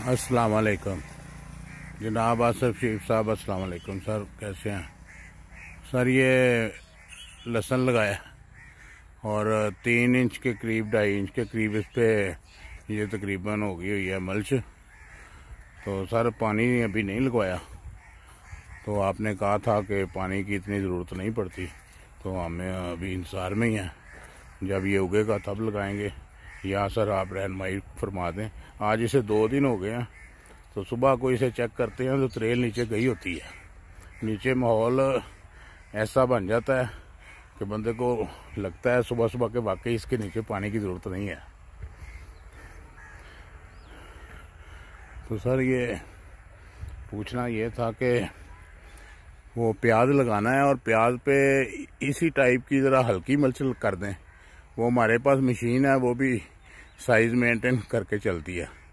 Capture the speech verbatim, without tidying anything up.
अस्सलाम वालेकुम जनाब आसिफ शीफ साहब। अस्सलाम वालेकुम सर, कैसे हैं सर? ये लहसुन लगाया और तीन इंच के करीब ढाई इंच के करीब इस पर ये तकरीबन हो गई हुई है मल्च। तो सर पानी अभी नहीं लगवाया, तो आपने कहा था कि पानी की इतनी ज़रूरत नहीं पड़ती, तो हमें अभी इंतज़ार में ही है, जब ये उगेगा तब लगाएंगे। या सर आप रहनुमाई फरमा दें। आज इसे दो दिन हो गए हैं, तो सुबह को इसे चेक करते हैं तो त्रेल नीचे गई होती है। नीचे माहौल ऐसा बन जाता है कि बंदे को लगता है सुबह सुबह के वाकई इसके नीचे पानी की ज़रूरत नहीं है। तो सर ये पूछना ये था कि वो प्याज लगाना है और प्याज पे इसी टाइप की ज़रा हल्की मल्च कर दें। वो हमारे पास मशीन है, वो भी साइज़ मेंटेन करके चलती है।